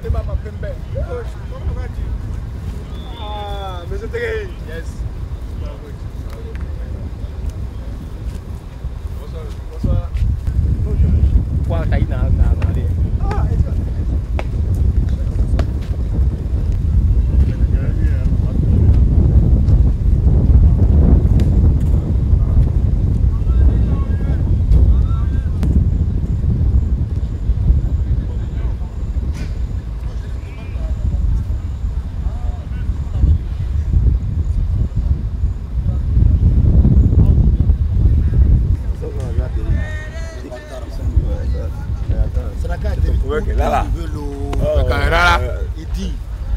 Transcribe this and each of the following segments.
Ah, mais c'était yes. Bonsoir. Qua thấy nào đi. Ah, it's good. Che là Il dit.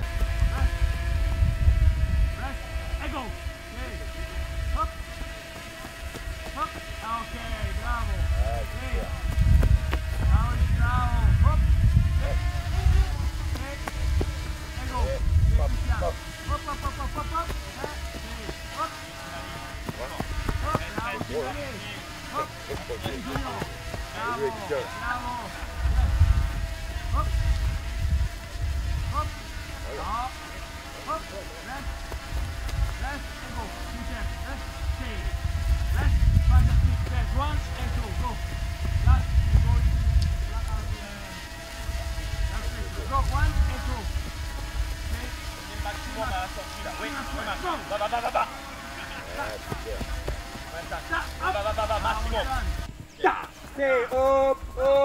Stay up,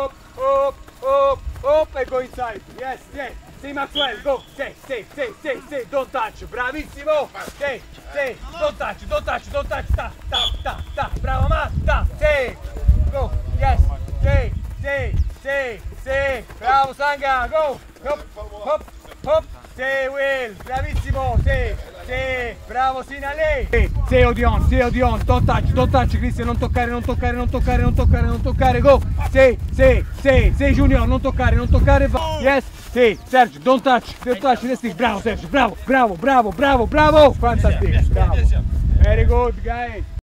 and go inside. Yes, yes. Stay Maxwell, go. Stay. Don't touch. Bravissimo. Stay. Don't touch. Ta. Bravo, Matt. Ta. Stay. Go. Yes. Stay. Bravo, Sanga. Go. Hop. Stay, Will. Bravissimo. Stay. Bravo, Sinale. Stay, Odion. Don't touch, Christian. Non toccare. Go. Stay, Junior. Non toccare. Yes. Stay, Sergio. Don't touch the stick. Bravo, Sergio. Bravo. Fantastic. Bravo. Very good, guys.